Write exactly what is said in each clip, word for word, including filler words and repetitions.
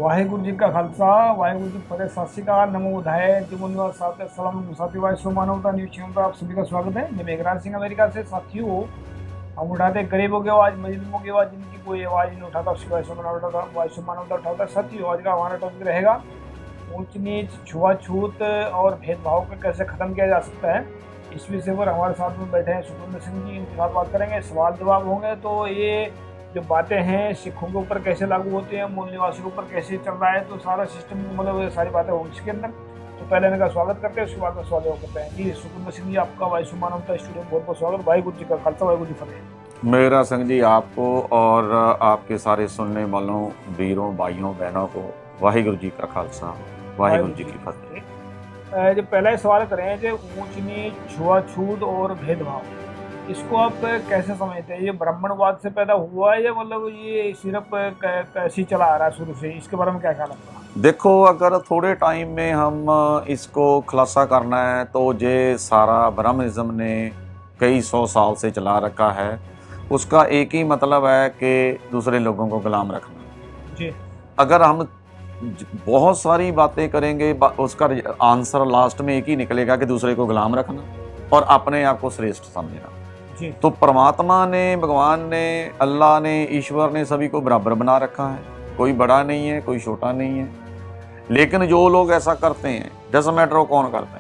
वाहिगुरु जी का खालसा वाहिगुरु जी फतेह। सत श्री अकाल, नमो बुधाय जी मुन्ना साथ सलाम साथी भाई सो मानवता न्यूज चैनल पर आप सभी का स्वागत है। मैं मेघराज सिंह अमेरिका से। साथियों, हम उठाते गरीबों की आवाज़, मजलूमों की आवाज़, जिनकी कोई आवाज़ नहीं उठाता उसकी वाइस मानवता वाइस मानवता उठाता। साथियों, आज का हमारा टॉपिक रहेगा ऊंच नीच, छुआछूत और भेदभाव को कैसे ख़त्म किया जा सकता है। इस विषय पर हमारे साथ में बैठे हैं सुखविंदर सिंह जी, इनके साथ बात करेंगे, सवाल जवाब होंगे। तो ये जो बातें हैं सिखों के ऊपर कैसे लागू होती हैं, मूल निवासियों के ऊपर कैसे चल रहा है, तो सारा सिस्टम मतलब सारी बातें होंगी इसके अंदर। तो पहले इनका स्वागत करते हैं, उसके बाद में सवाल जवाब करते हैं। जी सुखविंदर सिंह जी, आपका वाइस मानवता स्टूडियो बहुत बहुत स्वागत। वाहिगुरु जी का खालसा वाहिगुरु जी फतेह। मेरा संग जी आपको और आपके सारे सुनने वालों वीरों भाइयों बहनों को वाहिगुरु जी का खालसा वाहिगुरु जी की फतेह। जो पहला सवाल करें जो ऊंच नीच, छुआछूत और भेदभाव, इसको आप कैसे समझते हैं? ये ब्राह्मणवाद से पैदा हुआ है या मतलब ये सिर्फ कैसे चला आ रहा है शुरू से? इसके बारे में क्या ख्याल आपका? देखो, अगर थोड़े टाइम में हम इसको खुलासा करना है तो ये सारा ब्राह्मणिज्म ने कई सौ साल से चला रखा है। उसका एक ही मतलब है कि दूसरे लोगों को गुलाम रखना जी। अगर हम बहुत सारी बातें करेंगे उसका आंसर लास्ट में एक ही निकलेगा कि दूसरे को गुलाम रखना और अपने आप को श्रेष्ठ समझना। जी। तो परमात्मा ने, भगवान ने, अल्लाह ने, ईश्वर ने सभी को बराबर बना रखा है। कोई बड़ा नहीं है, कोई छोटा नहीं है। लेकिन जो लोग ऐसा करते हैं, डजंट मैटर कौन करता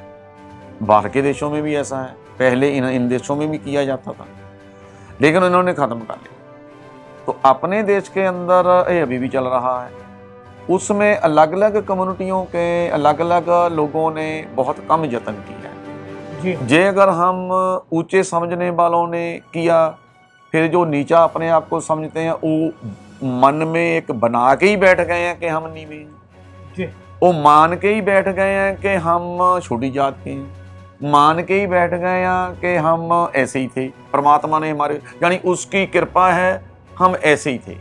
है। बाहर के देशों में भी ऐसा है, पहले इन इन देशों में भी किया जाता था, लेकिन इन्होंने खत्म कर लिया। तो अपने देश के अंदर ये अभी भी चल रहा है। उसमें अलग अलग कम्युनिटियों के अलग अलग लोगों ने बहुत कम यत्न किया है। जी। जे अगर हम ऊंचे समझने वालों ने किया, फिर जो नीचा अपने आप को समझते हैं वो मन में एक बना के ही बैठ गए हैं कि हम नीवे हैं। वो मान के ही बैठ गए हैं कि हम छोटी जात के हैं, मान के ही बैठ गए हैं कि हम ऐसे ही थे। परमात्मा ने हमारे, यानी उसकी कृपा है, हम ऐसे ही थे।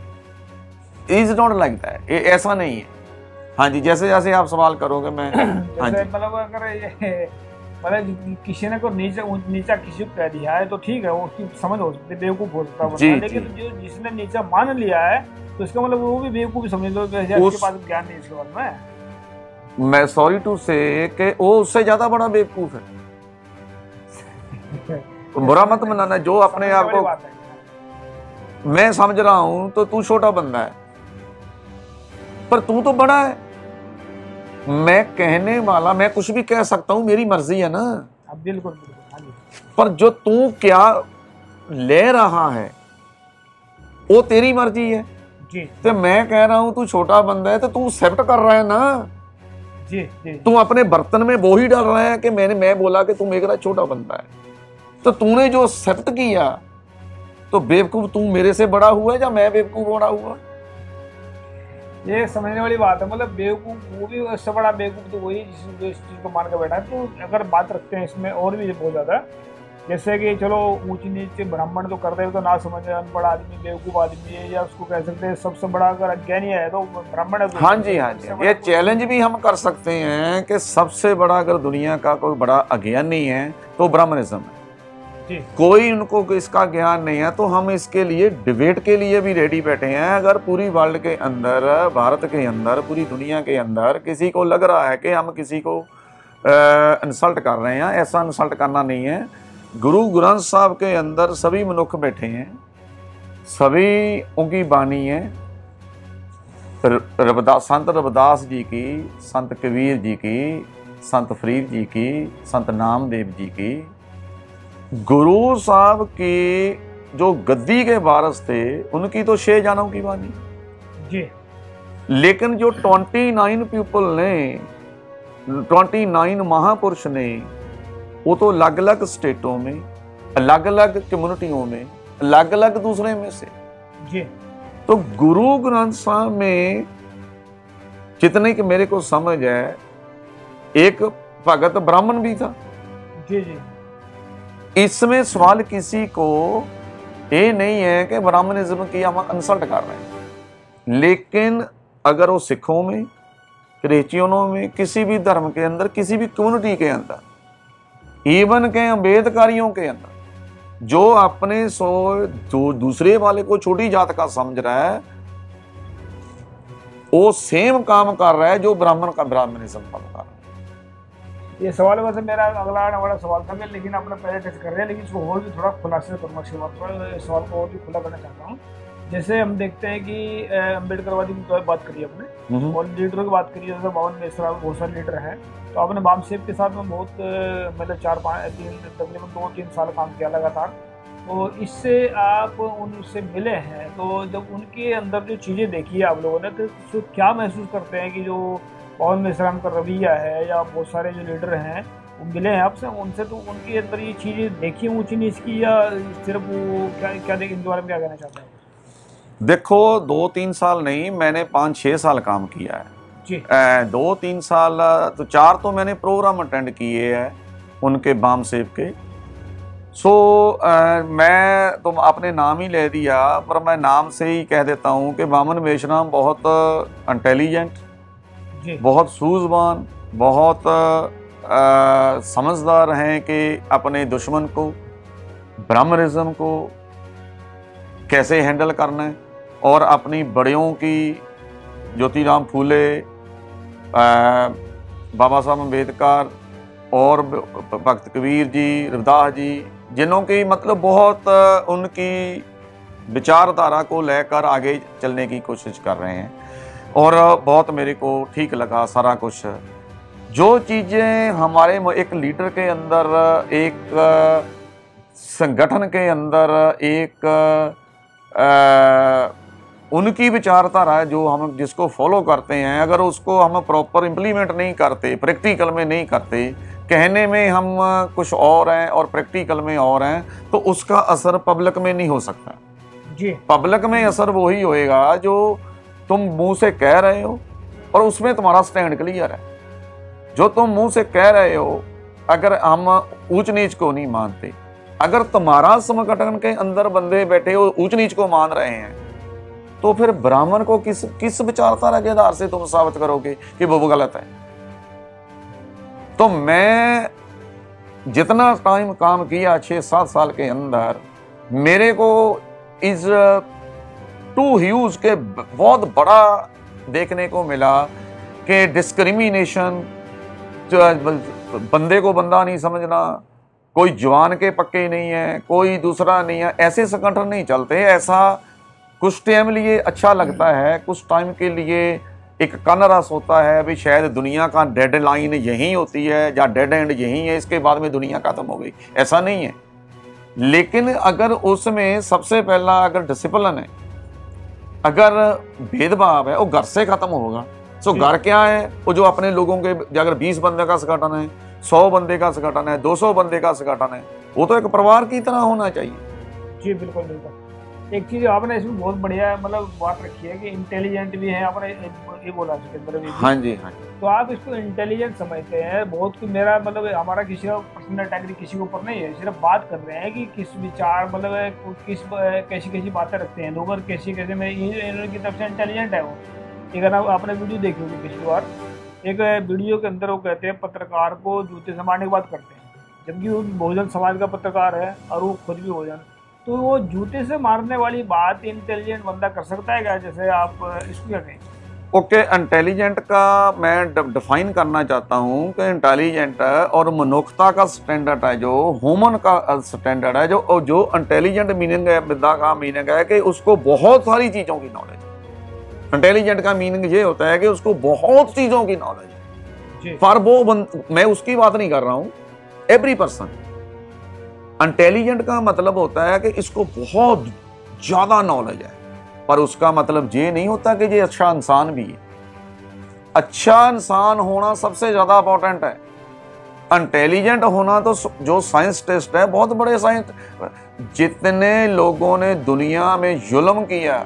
इज नॉट लाइक दैट, ये ऐसा नहीं है। हाँ जी, जैसे जैसे आप सवाल करोगे मैं हाँ जी। मतलब अगर ये मतलब किसी ने को नीचा नीचा किसी को कह दिया है तो ठीक है, वो उसकी समझ हो सकती है, बेवकूफ हो सकता है। लेकिन जो जिसने नीचा मान लिया है तो इसका मतलब वो भी बेवकूफ समझ लो, उसके पास ज्ञान नहीं इसके बारे में। मैं सॉरी टू से कि वो उससे ज्यादा बड़ा बेवकूफ है। तो बुरा मत मनाना। जो अपने आप को मैं समझ रहा हूं तो तू छोटा बंदा है, पर तू तो बड़ा है। मैं कहने वाला, मैं कुछ भी कह सकता हूं, मेरी मर्जी है ना। बिल्कुल बिल्कुल। पर जो तू क्या ले रहा है वो तेरी मर्जी है जी। तो मैं कह रहा हूं तू छोटा बंदा है तो तू एक्सेप्ट कर रहा है ना। जी जी। तू अपने बर्तन में वो ही डाल रहा है कि मैंने मैं बोला कि तू मेरा छोटा बंदा है, तो तूने जो एक्सेप्ट किया तो बेवकूफ तू मेरे से बड़ा हुआ है या मैं बेवकूफ बड़ा हुआ? ये समझने वाली बात है। मतलब बेवकूफ वो भी उससे बड़ा बेवकूफ तो वही जिस इस चीज़ को मान के बैठा है। तो अगर बात रखते हैं इसमें और भी बहुत ज़्यादा, जैसे कि चलो ऊंच नीच ब्राह्मण तो करते हैं तो ना समझ अनपढ़ आदमी बेवकूफ आदमी है, या उसको कह सकते हैं सबसे बड़ा अगर अज्ञानी है तो ब्राह्मण है। तो हाँ जी, हाँ जी, ये चैलेंज भी हम कर सकते हैं कि सबसे बड़ा अगर दुनिया का कोई बड़ा अज्ञानी है तो ब्राह्मणिज्म है। कोई उनको इसका ज्ञान नहीं है तो हम इसके लिए डिबेट के लिए भी रेडी बैठे हैं। अगर पूरी वर्ल्ड के अंदर, भारत के अंदर, पूरी दुनिया के अंदर किसी को लग रहा है कि हम किसी को इंसल्ट कर रहे हैं, ऐसा इंसल्ट करना नहीं है। गुरु ग्रंथ साहब के अंदर सभी मनुष्य बैठे हैं, सभी उनकी बानी है। रविदास, संत रविदास जी की, संत कबीर जी की, संत फरीद जी की, संत नामदेव जी की, गुरु साहब की जो गद्दी के वारिस थे उनकी तो छह जानों की बानी जी। लेकिन जो उनतीस पीपल ने, उनतीस महापुरुष ने, वो तो अलग अलग स्टेटों में, अलग अलग कम्युनिटियों में, अलग अलग दूसरे में से जी। तो गुरु ग्रंथ साहब में जितने कि मेरे को समझ है, एक भगत ब्राह्मण भी था। जी जी। इसमें सवाल किसी को ये नहीं है कि ब्राह्मणिज्म की हम इंसल्ट कर रहे हैं। लेकिन अगर वो सिखों में, क्रिश्चियनों में, किसी भी धर्म के अंदर, किसी भी कम्युनिटी के अंदर, इवन के अम्बेडकरियों के अंदर, जो अपने सो जो दूसरे वाले को छोटी जात का समझ रहा है, वो सेम काम कर रहा है जो ब्राह्मण का ब्राह्मणिज्म काम कर रहा है। ये सवाल वैसे मेरा अगला आने वाला सवाल था, लेकिन आपने पहले टच कर रहे हैं, लेकिन इसको और भी थोड़ा खुलासे करूँगा, सवाल को और भी खुला करना चाहता हूँ। जैसे हम देखते हैं कि अम्बेडकरवादी की तो बात करी आपने और लीडरों की बात करी, जैसे बावन मिश्रा बहुत सारे लीडर हैं, तो आपने बाम साहब के साथ में बहुत मतलब चार पाँच तीन तकरीबन दो तीन साल काम किया लगातार, तो इससे आप उनसे मिले हैं, तो जब उनके अंदर जो चीज़ें देखी है आप लोगों ने, तो क्या महसूस करते हैं कि जो बावन मिश्रा का रवैया है या बहुत सारे जो लीडर हैं वो मिले हैं आपसे, उनसे, तो उनके अंदर ये चीज़ें देखी है ऊँची नीच की, या सिर्फ वो क्या क्या देख इनके बारे में क्या कहना चाहते हैं? देखो, दो तीन साल नहीं, मैंने पाँच छः साल काम किया है जी। ए, दो तीन साल तो चार तो मैंने प्रोग्राम अटेंड किए हैं उनके बाम सेब के। सो आ, मैं तुम तो आपने नाम ही ले दिया, पर मैं नाम से ही कह देता हूँ कि बामन मेश्राम बहुत इंटेलिजेंट, बहुत सूझवान, बहुत आ, समझदार हैं कि अपने दुश्मन को, ब्राह्मणिज्म को कैसे हैंडल करना है, और अपनी बड़ियों की ज्योतिराम फूले, बाबा साहब अम्बेडकर और भक्त कबीर जी, रविदास जी, जिन्हों की मतलब बहुत उनकी विचारधारा को लेकर आगे चलने की कोशिश कर रहे हैं, और बहुत मेरे को ठीक लगा सारा कुछ। जो चीज़ें हमारे एक लीडर के अंदर, एक संगठन के अंदर, एक आ, उनकी विचारधारा जो हम जिसको फॉलो करते हैं, अगर उसको हम प्रॉपर इम्प्लीमेंट नहीं करते, प्रैक्टिकल में नहीं करते, कहने में हम कुछ और हैं और प्रैक्टिकल में और हैं, तो उसका असर पब्लिक में नहीं हो सकता जी। पब्लिक में असर वही होएगा जो तुम मुंह से कह रहे हो और उसमें तुम्हारा स्टैंड क्लियर है। जो तुम मुंह से कह रहे हो, अगर हम ऊंच नीच को नहीं मानते, अगर तुम्हारा संगठन के अंदर बंदे बैठे हो ऊंच नीच को मान रहे हैं, तो फिर ब्राह्मण को किस किस विचारधारा के आधार से तुम साबित करोगे कि वो गलत है? तो मैं जितना टाइम काम किया छह सात साल के अंदर, मेरे को इस टू ह्यूज के बहुत बड़ा देखने को मिला कि डिस्क्रिमिनेशन, बंदे को बंदा नहीं समझना, कोई जवान के पक्के नहीं है, कोई दूसरा नहीं है, ऐसे संगठन नहीं चलते। ऐसा कुछ टाइम लिए अच्छा लगता है, कुछ टाइम के लिए एक कनरस होता है, अभी शायद दुनिया का डेड लाइन यहीं होती है या डेड एंड यहीं है, इसके बाद में दुनिया खत्म हो गई, ऐसा नहीं है। लेकिन अगर उसमें सबसे पहला अगर डिसिप्लिन है, अगर भेदभाव है, वो घर से खत्म होगा। सो घर क्या है? वो जो अपने लोगों के, अगर बीस बंदे का संगठन है, सौ बंदे का संगठन है, दो सौ बंदे का संगठन है, वो तो एक परिवार की तरह होना चाहिए जी। बिल्कुल बिल्कुल। एक चीज आपने इसमें बहुत बढ़िया मतलब बात रखी है कि इंटेलिजेंट भी है, आपने ये बोला इसके अंदर भी। हाँ जी, हाँ जी। तो आप इसको इंटेलिजेंट समझते हैं बहुत कि मेरा मतलब हमारा किसी का पर्सनल अटैक किसी के ऊपर नहीं है, सिर्फ बात कर रहे हैं कि किस विचार मतलब किस कैसी कैसी बातें रखते हैं लोग और कैसी कैसे में इनकी तरफ से इंटेलिजेंट है वो। एक ना आपने वीडियो देखी होगी पिछली बार, एक वीडियो के अंदर वो कहते हैं पत्रकार को जूते से मारने की बात करते हैं, जबकि वो बहुजन समाज का पत्रकार है और वो खुद भी बहुजन, तो वो जूते से मारने वाली बात इंटेलिजेंट बंदा कर सकता है क्या? जैसे आप इसको क्या कहें? ओके, इंटेलिजेंट का मैं डिफाइन करना चाहता हूँ कि इंटेलिजेंट और मनुष्यता का स्टैंडर्ड है, जो ह्यूमन का स्टैंडर्ड है, जो जो इंटेलिजेंट मीनिंग है, विद्या का मीनिंग है कि उसको बहुत सारी चीज़ों की नॉलेज। इंटेलिजेंट का मीनिंग ये होता है कि उसको बहुत चीज़ों की नॉलेज है, पर वो बंद, मैं उसकी बात नहीं कर रहा हूँ, एवरी पर्सन। इंटेलिजेंट का मतलब होता है कि इसको बहुत ज़्यादा नॉलेज है, पर उसका मतलब ये नहीं होता कि ये अच्छा इंसान भी है। अच्छा इंसान होना सबसे ज़्यादा इंपॉर्टेंट है। इंटेलिजेंट होना तो जो साइंस टेस्ट है, बहुत बड़े साइंस, जितने लोगों ने दुनिया में जुल्म किया,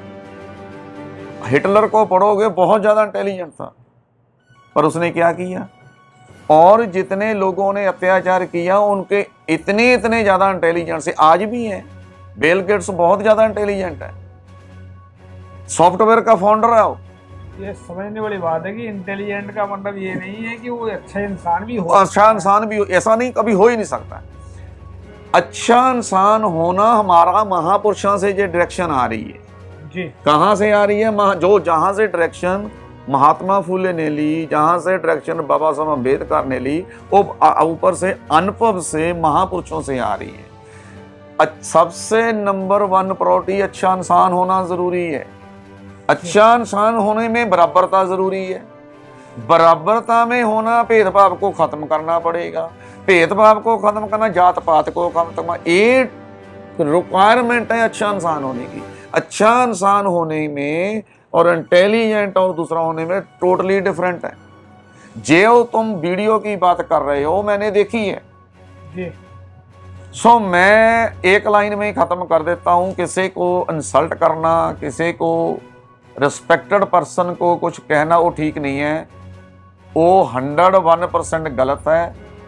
हिटलर को पढ़ोगे बहुत ज़्यादा इंटेलिजेंट था, पर उसने क्या किया? और जितने लोगों ने अत्याचार किया उनके इतने इतने ज़्यादा इंटेलिजेंट से आज भी हैं। बिल गेट्स बहुत ज़्यादा इंटेलिजेंट है, सॉफ्टवेयर का फाउंडर है वो। ये समझने वाली बात है कि इंटेलिजेंट का मतलब ये नहीं है कि वो अच्छा इंसान भी हो, अच्छा इंसान भी हो, ऐसा नहीं, कभी हो ही नहीं सकता। अच्छा इंसान होना हमारा महापुरुषों से जो डायरेक्शन आ रही है जी, कहाँ से आ रही है? जो जहाँ से डायरेक्शन महात्मा फुले ने ली, जहां से डायरेक्शन बाबा साहब अम्बेडकर ने ली, वो ऊपर से अनुभव से महापुरुषों से आ रही है। सबसे नंबर वन प्रायोरिटी अच्छा इंसान होना जरूरी है। अच्छा इंसान होने में बराबरता जरूरी है। बराबरता में होना, भेदभाव को खत्म करना पड़ेगा। भेदभाव को खत्म करना, जात पात को खत्म करना, ये रिक्वायरमेंट है अच्छा इंसान होने की। अच्छा इंसान होने में और इंटेलिजेंट और दूसरा होने में टोटली डिफरेंट है। जो तुम वीडियो की बात कर रहे हो मैंने देखी है जी। सो मैं एक लाइन में ही खत्म कर देता हूं, किसी को इंसल्ट करना, किसी को रिस्पेक्टेड पर्सन को कुछ कहना वो ठीक नहीं है, वो हंड्रेड वन परसेंट गलत है।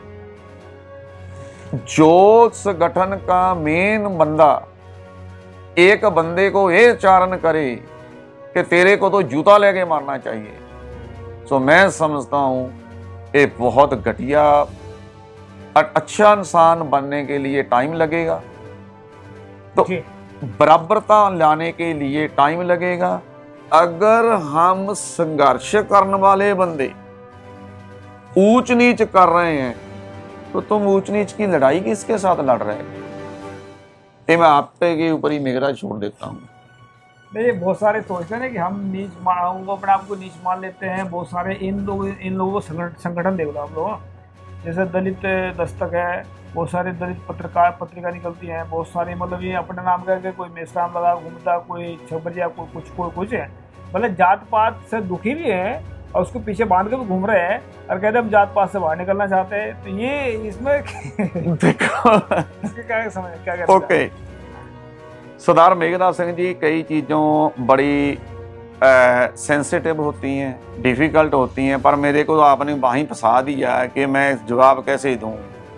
जो संगठन का मेन बंदा एक बंदे को ये चारण करे कि तेरे को तो जूता लेके मारना चाहिए, तो मैं समझता हूं ये बहुत घटिया। अच्छा इंसान बनने के लिए टाइम लगेगा, तो बराबरता लाने के लिए टाइम लगेगा। अगर हम संघर्ष करने वाले बंदे ऊंच नीच कर रहे हैं, तो तुम ऊंच नीच की लड़ाई किसके साथ लड़ रहे हो? ये मैं आपके के ऊपर ही मेरा छोड़ देता हूँ। नहीं, बहुत सारे सोचते हैं कि हम नीच वो अपने आप को नीच मान लेते हैं। बहुत सारे इन लोग इन लोगों को संगठन देख लो आप लोग, जैसे दलित दस्तक है, बहुत सारे दलित पत्रकार पत्रिका निकलती हैं, बहुत सारे मतलब ये अपने नाम करके कोई मेसराम लगा घूमता, कोई छबरिया, कोई कुछ कोई कुछ है, मतलब जात पात से दुखी भी है और उसको पीछे बांध के भी घूम रहे हैं और कहते हैं हम जात पात से बाहर निकलना चाहते हैं। तो ये इसमें देखो क्या समझ क्या कहते हैं? ओके, सरदार मेघनाथ सिंह जी, कई चीज़ों बड़ी सेंसिटिव होती हैं, डिफ़िकल्ट होती हैं, पर मेरे को तो आपने वहीं फंसा दिया है कि मैं जवाब कैसे दूं।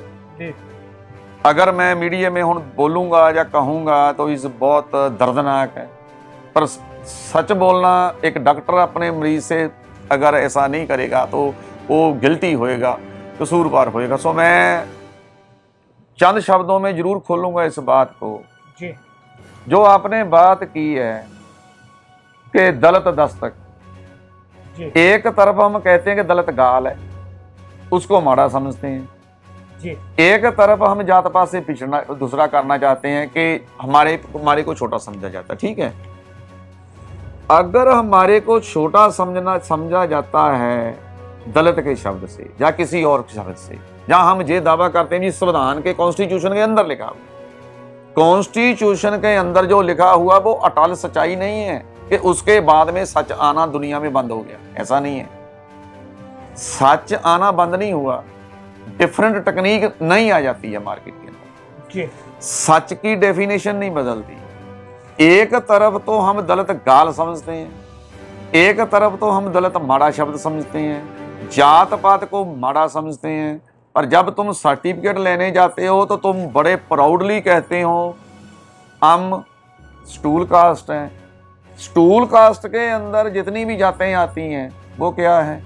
अगर मैं मीडिया में हूँ बोलूँगा या कहूँगा तो इस बहुत दर्दनाक है, पर सच बोलना, एक डॉक्टर अपने मरीज से अगर ऐसा नहीं करेगा तो वो गिल्टी होएगा, कसूरवार होएगा। सो मैं चंद शब्दों में जरूर खोलूँगा इस बात को जी। जो आपने बात की है कि दलित दस्तक, एक तरफ हम कहते हैं कि दलित गाल है, उसको माड़ा समझते हैं जी। एक तरफ हम जात पात से पिछड़ना दूसरा करना चाहते हैं कि हमारे हमारे को छोटा समझा जाता है। ठीक है, अगर हमारे को छोटा समझना समझा जाता है दलित के शब्द से या किसी और शब्द से, जहां हम ये दावा करते हैं जी संविधान के कॉन्स्टिट्यूशन के अंदर लिखा हुआ, कॉन्स्टिट्यूशन के अंदर जो लिखा हुआ वो अटल सच्चाई नहीं है कि उसके बाद में सच आना दुनिया में बंद हो गया, ऐसा नहीं है। सच आना बंद नहीं हुआ, डिफरेंट टेक्निक नहीं आ जाती है मार्केट के अंदर, सच की डेफिनेशन नहीं बदलती। एक तरफ तो हम दलित गाल समझते हैं, एक तरफ तो हम दलित माड़ा शब्द समझते हैं, जात पात को माड़ा समझते हैं, और जब तुम सर्टिफिकेट लेने जाते हो तो तुम बड़े प्राउडली कहते हो हम स्टूल कास्ट हैं। स्टूल कास्ट के अंदर जितनी भी जातें आती हैं वो क्या है?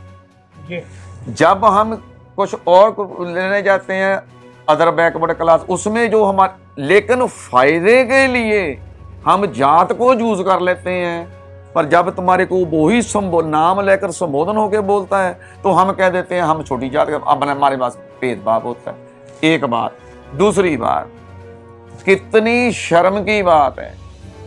जब हम कुछ और लेने जाते हैं अदर बैकवर्ड क्लास, उसमें जो हमारे, लेकिन फायदे के लिए हम जात को यूज कर लेते हैं, पर जब तुम्हारे को वही नाम लेकर संबोधन होकर बोलता है तो हम कह देते हैं हम छोटी जात का, अब हमारे पास भेदभाव होता है। एक बात। दूसरी बात, कितनी शर्म की बात है,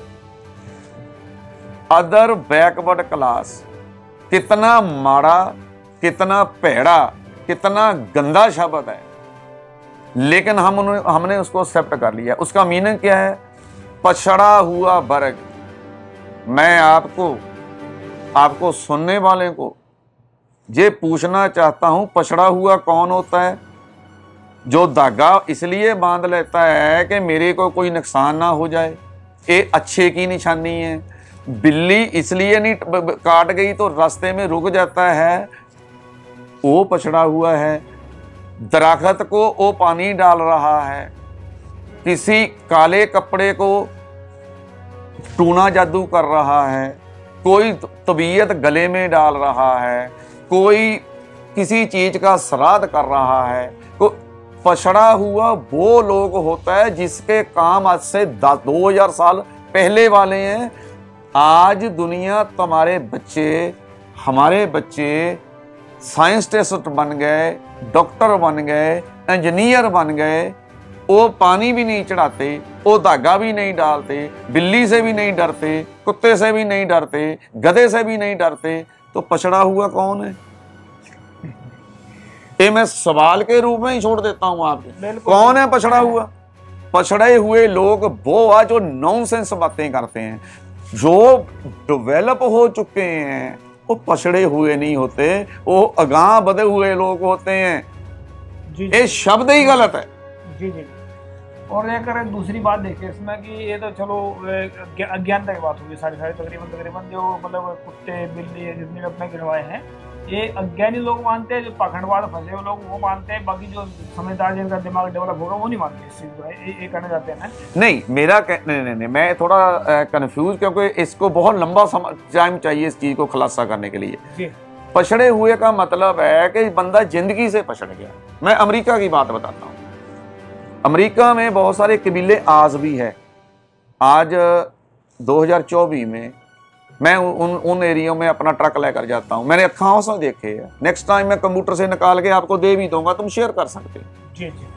अदर बैकवर्ड क्लास कितना माड़ा, कितना भैड़ा, कितना गंदा शब्द है, लेकिन हम हमने उसको एक्सेप्ट कर लिया। उसका मीनिंग क्या है? पछड़ा हुआ वर्ग। मैं आपको आपको सुनने वाले को ये पूछना चाहता हूं, पछड़ा हुआ कौन होता है? जो धागा इसलिए बांध लेता है कि मेरे को कोई नुकसान ना हो जाए, ये अच्छे की निशानी है। बिल्ली इसलिए नहीं काट गई तो रास्ते में रुक जाता है, वो पछड़ा हुआ है। दरख्त को वो पानी डाल रहा है, किसी काले कपड़े को टूना जादू कर रहा है, कोई तबीयत गले में डाल रहा है, कोई किसी चीज का श्राद्ध कर रहा है। तो पछड़ा हुआ वो लोग होता है जिसके काम आज से दो हजार साल पहले वाले हैं। आज दुनिया तुम्हारे बच्चे हमारे बच्चे साइंटिस्ट बन गए, डॉक्टर बन गए, इंजीनियर बन गए, वो पानी भी नहीं चढ़ाते, वो धागा भी नहीं डालते, बिल्ली से भी नहीं डरते, कुत्ते से भी नहीं डरते, गधे से भी नहीं डरते, तो पछड़ा हुआ कौन है? ये मैं सवाल के रूप में ही छोड़ देता हूं आपके। कौन है पछड़ा हुआ? पछड़े हुए लोग वो आ जो नॉनसेंस बातें करते हैं। जो डेवलप हो चुके हैं वो पछड़े हुए नहीं होते, वो अगाह बढ़े हुए लोग होते हैं। ये शब्द ही गलत है। जी जी। और एक अगर दूसरी बात देखें इसमें कि ये तो चलो अज्ञानता की बात होगी, सारी सारी तकरीबन तकरीबन जो मतलब कुत्ते बिल्ली जितने भी अपने गिरवाए हैं ये अज्ञानी लोग मानते हैं, जो पाखंडवाद फंसे हुए लोग वो मानते हैं, बाकी जो समझदार जिनका दिमाग डेवलप होगा वो नहीं मानते इस चीज को। ये, ये कहना चाहते हैं ना? नहीं, मेरा कह, नहीं, नहीं नहीं मैं थोड़ा कंफ्यूज, क्योंकि इसको बहुत लंबा टाइम चाहिए इस चीज को खुलासा करने के लिए। जी। पछड़े हुए का मतलब है कि बंदा जिंदगी से पछड़ गया। मैं अमेरिका की बात बताता हूँ। अमेरिका में बहुत सारे कबीले आज भी है। आज दो हज़ार चौबीस में मैं उन उन एरियो में अपना ट्रक लेकर जाता हूँ, मैंने अखाओं से देखे हैं। नेक्स्ट टाइम मैं कंप्यूटर से निकाल के आपको दे भी दूंगा, तुम शेयर कर सकते हो। जी जी।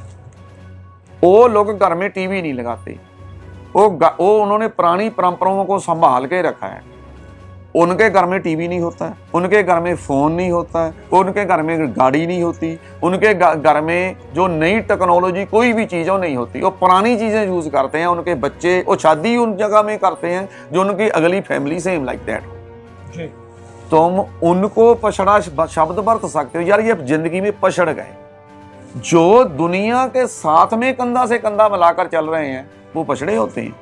वो लोग घर में टीवी नहीं लगाते, वो वो उन्होंने पुरानी परंपराओं को संभाल के रखा है। उनके घर में टीवी नहीं होता है, उनके घर में फोन नहीं होता है, उनके घर में गाड़ी नहीं होती, उनके घर में जो नई टेक्नोलॉजी कोई भी चीज़ नहीं होती, वो पुरानी चीज़ें यूज करते हैं। उनके बच्चे वो शादी उन जगह में करते हैं जो उनकी अगली फैमिली सेम लाइक दैट। तुम उनको पछड़ा शब्द बरत सकते हो यार, ये जिंदगी में पछड़ गए। जो दुनिया के साथ में कंधा से कंधा मिलाकर चल रहे हैं वो पछड़े होते हैं।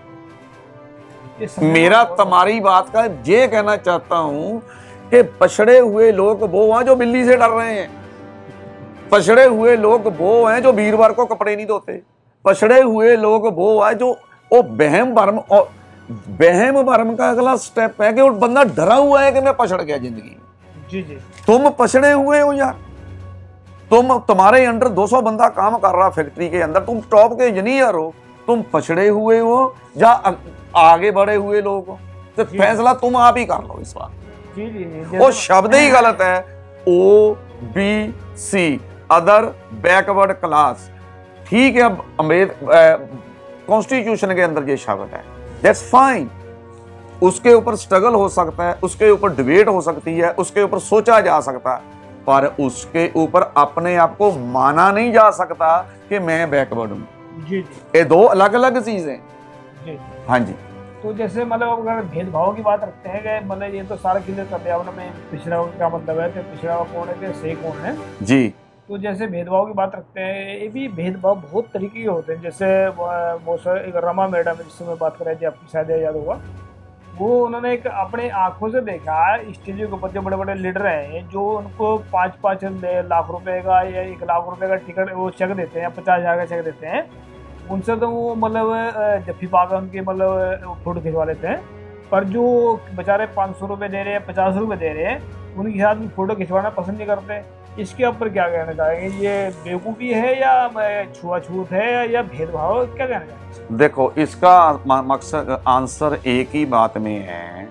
मेरा तुम्हारी बात का ये कहना चाहता हूं कि पछड़े हुए लोग वो हैं जो बिल्ली से डर रहे हैं। पछड़े हुए लोग वो हैं जो वीरवार को कपड़े नहीं धोते। पछड़े हुए लोग वो हैं जो वो बहम भरम, और बहम भरम का अगला स्टेप है कि वो बंदा डरा हुआ है कि मैं पछड़ गया जिंदगी में। जी जी। तुम पछड़े हुए हो यार। तुम तुम्हारे अंडर दो सौ बंदा काम कर रहा फैक्ट्री के अंदर, तुम टॉप के इंजीनियर हो, तुम पछड़े हुए हो या आगे बढ़े हुए लोग हो, तो फैसला तुम आप ही कर लो इस बार। जी जी जी। वो शब्द ही गलत है। O B C, other backward class, ठीक है। अम्बेडकर कॉन्स्टिट्यूशन के अंदर ये शब्द है, दैट्स फाइन। उसके ऊपर स्ट्रगल हो सकता है, उसके ऊपर डिबेट हो सकती है, उसके ऊपर सोचा जा सकता है, पर उसके ऊपर अपने आप को माना नहीं जा सकता कि मैं बैकवर्ड हूं। जी। ये दो अलग अलग चीजें। जी। हाँ जी। तो जैसे मतलब अगर भेदभाव की बात रखते हैं कि मतलब ये तो सारा क्लियर कर दिया आपने, में पिछड़ा क्या मतलब है, तो पिछड़ा कौन है कि सही कौन है। जी। तो जैसे भेदभाव की बात रखते हैं, ये भी भेदभाव बहुत तरीके के होते हैं। जैसे बहुत सारे, एक रमा मैडम है जिससे मैं बात कर रही थी, आपकी शायद याद होगा, वो उन्होंने एक अपने आंखों से देखा स्टेज के ऊपर जो बड़े बड़े लीडर हैं जो उनको पाँच पाँच लाख रुपए का या एक लाख रुपए का टिकट वो चेक देते हैं, पचास हजार का चेक देते हैं, उनसे तो वो मतलब जफ्फी पाकर उनके मतलब फोटो खिंचवा लेते हैं। पर जो बेचारे पाँच सौ रुपये दे रहे हैं, पचास रुपये दे रहे हैं, उनके साथ में फोटो खिंचवाना पसंद नहीं करते। इसके ऊपर क्या कहना चाहेंगे? ये बेवकूफ़ी है या छुआछूत है या भेदभाव, क्या कहना चाहेंगे? देखो, इसका मकसद आंसर एक ही बात में है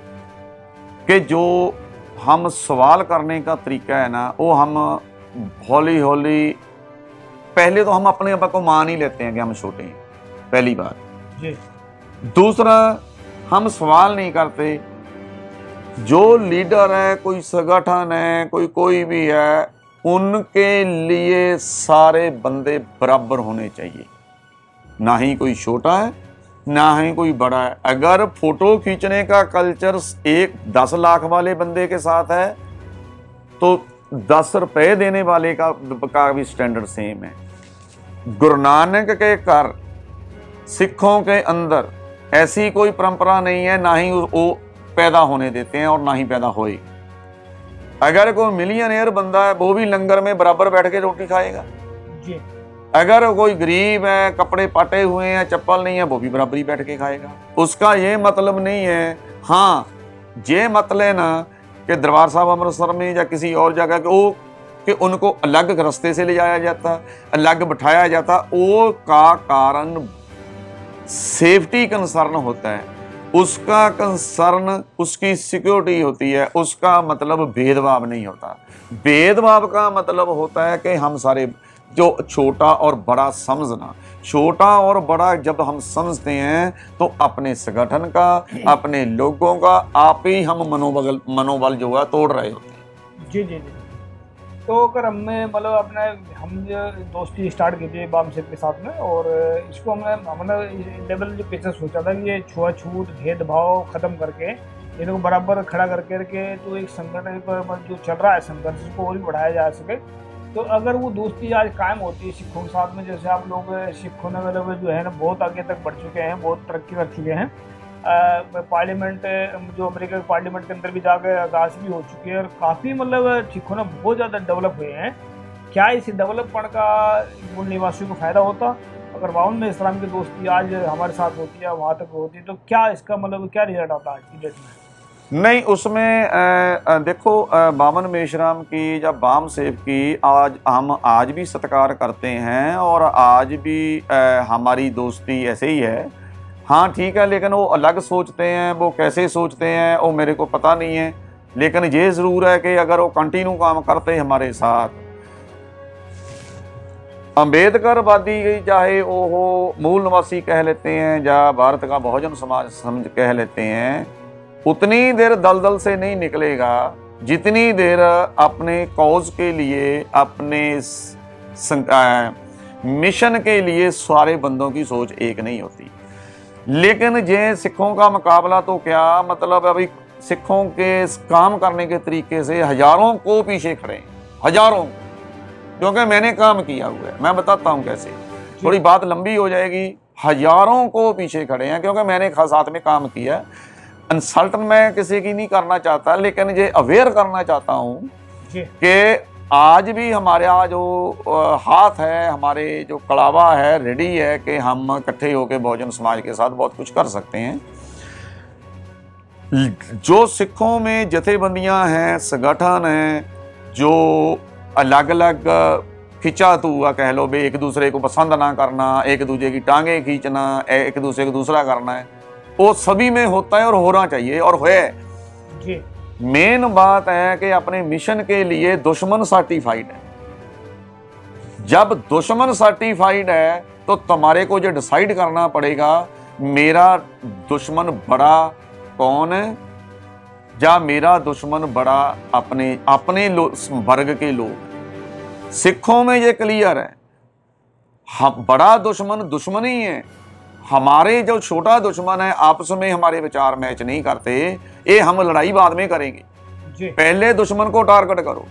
कि जो हम सवाल करने का तरीका है ना, वो हम हौली हौली, पहले तो हम अपने आप को मान ही लेते हैं कि हम छोटे हैं, पहली बात जी। दूसरा, हम सवाल नहीं करते। जो लीडर है, कोई संगठन है, कोई कोई भी है, उनके लिए सारे बंदे बराबर होने चाहिए। ना ही कोई छोटा है ना ही कोई बड़ा है। अगर फोटो खींचने का कल्चर एक दस लाख वाले बंदे के साथ है तो दस रुपए देने वाले का, का भी स्टैंडर्ड सेम है। गुरु नानक के घर, सिखों के अंदर ऐसी कोई परंपरा नहीं है, ना ही वो पैदा होने देते हैं और ना ही पैदा होए। अगर कोई मिलियनेयर बंदा है वो भी लंगर में बराबर बैठ के रोटी खाएगा जी। अगर कोई गरीब है, कपड़े पाटे हुए हैं, चप्पल नहीं है, वो भी बराबरी बैठ के खाएगा। उसका ये मतलब नहीं है, हाँ ये मतलब है ना कि दरबार साहब अमृतसर में या किसी और जगह के वो कि उनको अलग रास्ते से ले जाया जाता, अलग बिठाया जाता, वो का कारण सेफ्टी कंसर्न होता है। उसका कंसर्न उसकी सिक्योरिटी होती है, उसका मतलब भेदभाव नहीं होता। भेदभाव का मतलब होता है कि हम सारे जो छोटा और बड़ा समझना, छोटा और बड़ा जब हम समझते हैं तो अपने संगठन का, अपने लोगों का आप ही हम मनोबल मनोबल जो है तोड़ रहे होते हैं। जी जी जी। तो अगर हमने मतलब अपने हम जो दोस्ती स्टार्ट की थी बाम सेब के साथ में, और इसको हमने हमने लेवल जो पीछे सोचा था कि ये छुआछूत भेदभाव खत्म करके इनको बराबर खड़ा करके रखे, तो एक संगठन पर जो चल रहा है संघर्ष को और भी बढ़ाया जा सके। तो अगर वो दोस्ती आज कायम होती है सिखों के साथ में, जैसे आप लोग सिखों ने मतलब जो है ना बहुत आगे तक बढ़ चुके हैं, बहुत तरक्की कर चुके हैं, पार्लियामेंट जो अमेरिका के पार्लियामेंट के अंदर भी जाकर अगाज भी हो चुकी है, और काफ़ी मतलब सिखों ने बहुत ज़्यादा डेवलप हुए हैं। क्या इस डेवलपमेंट का मूल निवासियों को फ़ायदा होता अगर बावन में इस्लाम की दोस्ती आज हमारे साथ होती है, वहाँ तक होती, तो क्या इसका मतलब क्या रिजल्ट आता आज की डेट में? नहीं, उसमें आ, देखो बामन मेश्राम की या बाम सेब की आज हम आज भी सत्कार करते हैं और आज भी आ, हमारी दोस्ती ऐसे ही है। हाँ ठीक है, लेकिन वो अलग सोचते हैं, वो कैसे सोचते हैं वो मेरे को पता नहीं है, लेकिन ये ज़रूर है कि अगर वो कंटिन्यू काम करते हमारे साथ, अम्बेडकरवादी चाहे वो हो मूल निवासी कह लेते हैं या भारत का बहुजन समाज समझ कह लेते हैं, उतनी देर दलदल से नहीं निकलेगा जितनी देर अपने कॉज के लिए, अपने मिशन के लिए सारे बंदों की सोच एक नहीं होती। लेकिन जे सिखों का मुकाबला तो क्या मतलब, अभी सिखों के काम करने के तरीके से हजारों को पीछे खड़े हैं, हजारों, क्योंकि मैंने काम किया हुआ है। मैं बताता हूँ कैसे, थोड़ी बात लंबी हो जाएगी। हजारों को पीछे खड़े हैं क्योंकि मैंने साथ में काम किया। इंसल्ट मैं किसी की नहीं करना चाहता, लेकिन ये अवेयर करना चाहता हूँ कि आज भी हमारे जो हाथ है, हमारे जो कड़ावा है, रेडी है कि हम इकट्ठे होकर बहुजन समाज के साथ बहुत कुछ कर सकते हैं। जो सिखों में जथेबंदियां हैं, संगठन हैं, जो अलग अलग खिंचा तो हुआ कह लो, बे एक दूसरे को पसंद ना करना, एक दूसरे की टांगे खींचना, एक दूसरे को दूसरा करना है, वो सभी में होता है और होना चाहिए और है। मेन बात है कि अपने मिशन के लिए दुश्मन सर्टिफाइड है। जब दुश्मन सर्टिफाइड है तो तुम्हारे को जो डिसाइड करना पड़ेगा मेरा दुश्मन बड़ा कौन है, या मेरा दुश्मन बड़ा अपने अपने वर्ग के लोग। सिखों में ये क्लियर है, हम बड़ा दुश्मन दुश्मन ही है। हमारे जो छोटा दुश्मन है आपस में हमारे विचार मैच नहीं करते, ये हम लड़ाई बाद में करेंगे, पहले दुश्मन को टारगेट करो।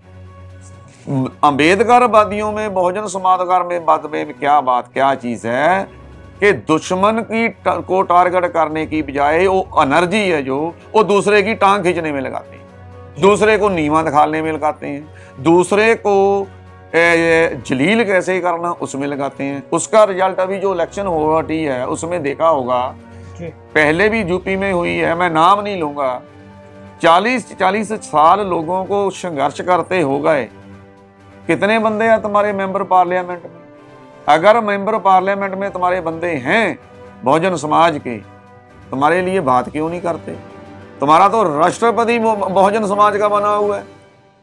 अम्बेडकरवादियों में, बहुजन समाजवाद में बात में क्या बात क्या चीज है कि दुश्मन की को टारगेट करने की बजाय वो एनर्जी है जो वो दूसरे की टांग खींचने में लगाते हैं, दूसरे को नीवा दिखाने में लगाते हैं, दूसरे को जलील कैसे करना उसमें लगाते हैं। उसका रिजल्ट अभी जो इलेक्शन हो रही है उसमें देखा होगा, पहले भी यूपी में हुई है, मैं नाम नहीं लूंगा, चालीस चालीस साल लोगों को संघर्ष करते हो गए। कितने बंदे हैं तुम्हारे मेंबर पार्लियामेंट में? अगर मेंबर पार्लियामेंट में तुम्हारे बंदे हैं बहुजन समाज के, तुम्हारे लिए बात क्यों नहीं करते? तुम्हारा तो राष्ट्रपति बहुजन समाज का बना हुआ है।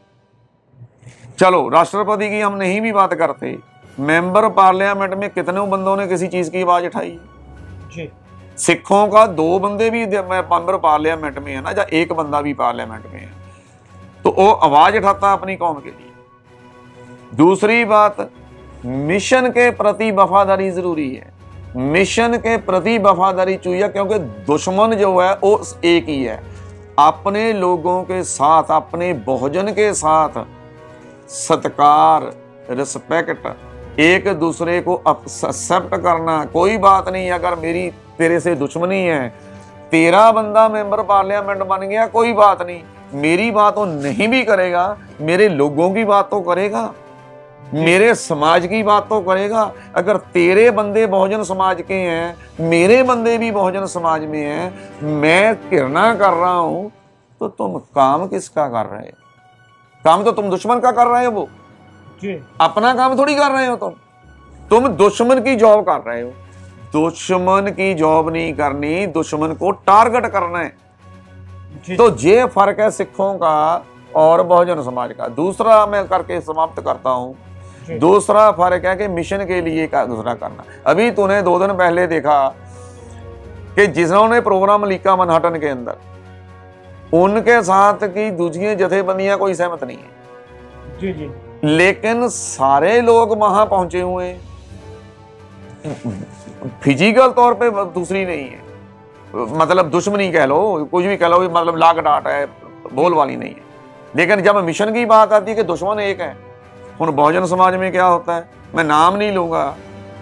चलो राष्ट्रपति की हम नहीं भी बात करते, मेंबर पार्लियामेंट में कितने बंदों ने किसी चीज की आवाज उठाई है? सिखों का दो बंदे भी मेंबर पार्लियामेंट में है ना, या एक बंदा भी पार्लियामेंट में है, तो वो आवाज उठाता अपनी कौम के लिए। दूसरी बात, मिशन के प्रति वफादारी जरूरी है। मिशन के प्रति वफादारी चाहिए, क्योंकि दुश्मन जो है वो एक ही है। अपने लोगों के साथ, अपने बहुजन के साथ सत्कार, रिस्पेक्ट, एक दूसरे को एक्सेप्ट करना। कोई बात नहीं, अगर मेरी तेरे से दुश्मनी है, तेरा बंदा मेंबर पार्लियामेंट बन गया, कोई बात नहीं, मेरी बात वो नहीं भी करेगा, मेरे लोगों की बात तो करेगा, मेरे समाज की बात तो करेगा। अगर तेरे बंदे बहुजन समाज के हैं, मेरे बंदे भी बहुजन समाज में हैं, मैं घृणा कर रहा हूं, तो तुम काम किसका कर रहे हो? काम तो तुम दुश्मन का कर रहे हो, वो जी। अपना काम थोड़ी कर रहे हो तुम तुम दुश्मन की जॉब कर रहे हो। दुश्मन की जॉब नहीं करनी, दुश्मन को टारगेट करना है। तो ये फर्क है सिखों का और बहुजन समाज का। दूसरा मैं करके समाप्त करता हूं, दूसरा फर्क है कि मिशन के लिए का दूसरा करना। अभी तूने दो दिन पहले देखा कि जिन्होंने प्रोग्राम लिखा मनहट्टन के अंदर, उनके साथ की दूसरी जथेबंदियां कोई सहमत नहीं है जी जी, लेकिन सारे लोग वहां पहुंचे हुए हैं, फिजिकल तौर पे दूसरी नहीं है, मतलब दुश्मनी कह लो, कुछ भी कह लो, मतलब लाग डांट है, बोल वाली नहीं है। लेकिन जब मिशन की बात आती है कि दुश्मन एक है, उन बहुजन समाज में क्या होता है, मैं नाम नहीं लूंगा,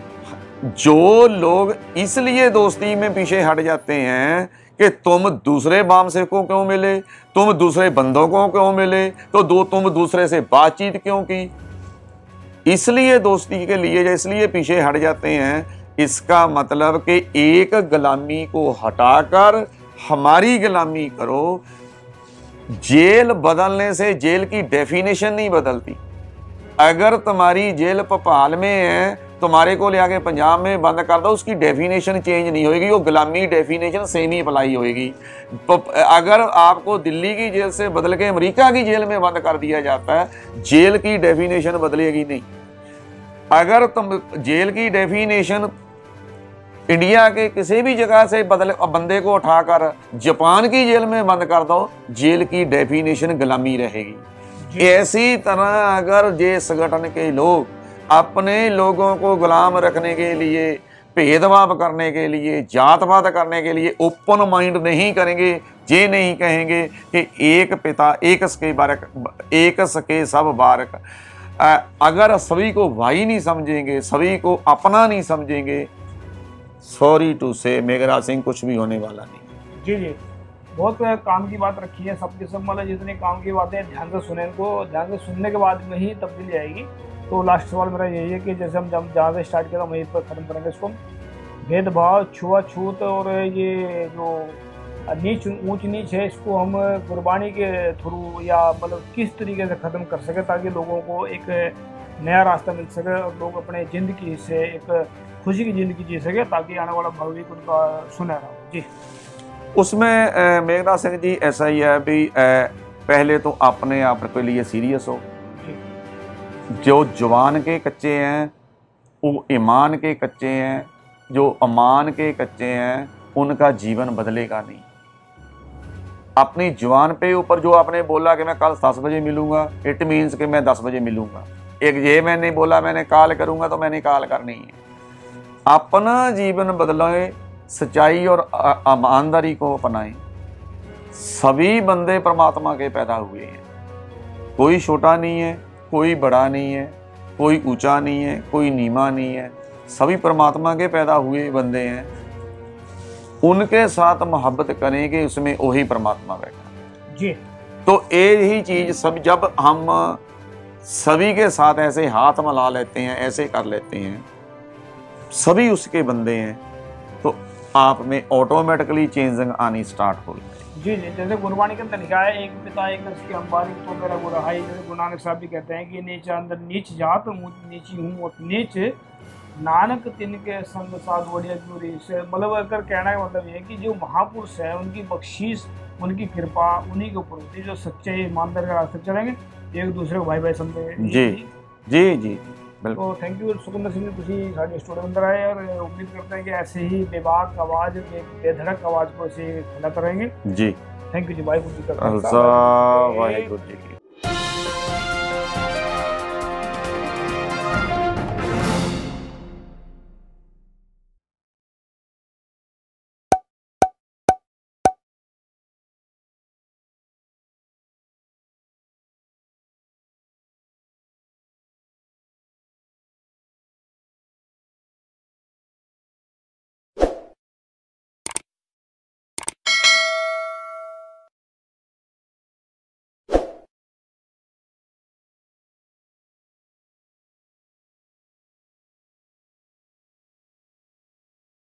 जो लोग इसलिए दोस्ती में पीछे हट जाते हैं कि तुम दूसरे वाम से को क्यों मिले, तुम दूसरे बंदों को क्यों मिले, तो दो तुम दूसरे से बातचीत क्यों की, इसलिए दोस्ती के लिए इसलिए पीछे हट जाते हैं। इसका मतलब कि एक गुलामी को हटाकर हमारी गुलामी करो। जेल बदलने से जेल की डेफिनेशन नहीं बदलती। अगर तुम्हारी जेल भोपाल में है, तुम्हारे को ले आके पंजाब में बंद कर दो, उसकी डेफिनेशन चेंज नहीं होगी, वो गुलामी डेफिनेशन सेम ही अप्लाई होगी। अगर आपको दिल्ली की जेल से बदल के अमेरिका की जेल में बंद कर दिया जाता है, जेल की डेफिनेशन बदलेगी नहीं। अगर तुम जेल की डेफिनेशन इंडिया के किसी भी जगह से बदले बंदे को उठाकर जापान की जेल में बंद कर दो, जेल की डेफिनेशन गुलामी रहेगी। ऐसी तरह अगर ये संगठन के लोग अपने लोगों को गुलाम रखने के लिए, भेदभाव करने के लिए, जातपात करने के लिए ओपन माइंड नहीं करेंगे, ये नहीं कहेंगे कि एक पिता एक सके बारक, एक सके सब बारक, अगर सभी को भाई नहीं समझेंगे, सभी को अपना नहीं समझेंगे, सॉरी टू से मेघराज सिंह कुछ भी होने वाला नहीं। जी जी, बहुत काम की बात रखी है, सबके सब मतलब जितने काम की बातें ध्यान से सुने, इनको ध्यान से सुनने के बाद में ही तब्दीली आएगी। तो लास्ट सवाल मेरा यही है कि जैसे हम जब जहाँ से स्टार्ट किया था वहीं पर खत्म करेंगे इसको। भेदभाव, छुआछूत और ये जो नीच ऊंच नीच है, इसको हम गुरबानी के थ्रू या मतलब किस तरीके से ख़त्म कर सके ताकि लोगों को एक नया रास्ता मिल सके और लोग अपने ज़िंदगी से एक खुशी की ज़िंदगी जी सके, ताकि आने वाला भविष्य उनका सुनहरा हो। जी, उसमें मेघराज सिंह जी ऐसा ही है भी, पहले तो अपने आप के लिए सीरियस हो। जो जुबान के कच्चे हैं वो ईमान के कच्चे हैं, जो अमान के कच्चे हैं उनका जीवन बदलेगा नहीं। अपनी जुबान पे ऊपर जो आपने बोला कि मैं कल दस बजे मिलूंगा, इट मीन्स कि मैं दस बजे मिलूंगा। एक ये मैंने बोला मैंने कॉल करूंगा तो मैंने कॉल करनी है। अपना जीवन बदलाए, सच्चाई और ईमानदारी को अपनाएं। सभी बंदे परमात्मा के पैदा हुए हैं, कोई छोटा नहीं है, कोई बड़ा नहीं है, कोई ऊंचा नहीं है, कोई नीमा नहीं है, सभी परमात्मा के पैदा हुए बंदे हैं। उनके साथ मोहब्बत करेंगे, उसमें वही परमात्मा बैठा जी। तो एक ही चीज सब, जब हम सभी के साथ ऐसे हाथ मिला लेते हैं, ऐसे कर लेते हैं, सभी उसके बंदे हैं, तो आप में ऑटोमेटिकली चेंजिंग आनी स्टार्ट हो गई। जी जी, जैसे गुरबाणी के अंदर लिखा है, एक पिता एक नस्ल की अंबारी तो मेरा गुरहाई। जैसे गुरु नानक साहब भी कहते हैं कि नीच अंदर नीच जात नीची हूँ और नीच नानक तिनके संग साध बढ़िया दूरी से। मतलब अगर कहना है मतलब ये कि जो महापुरुष है उनकी बख्शीश, उनकी कृपा उन्हीं के ऊपर होती है, जो सच्चे ईमानदार के रास्ते चलेंगे, एक दूसरे को भाई भाई समझे। जी जी जी, तो थैंक यू सुखिंदर सिंह जी, तुम साढ़े स्टूडियो अंदर आए और उम्मीद करते हैं कि ऐसे ही बेबाक आवाज, बेधड़क आवाज को ऐसे फैलाते रहेंगे। जी, थैंक यू जी, वाहिगुरू जी का खालसा वाहिगुरू जी की।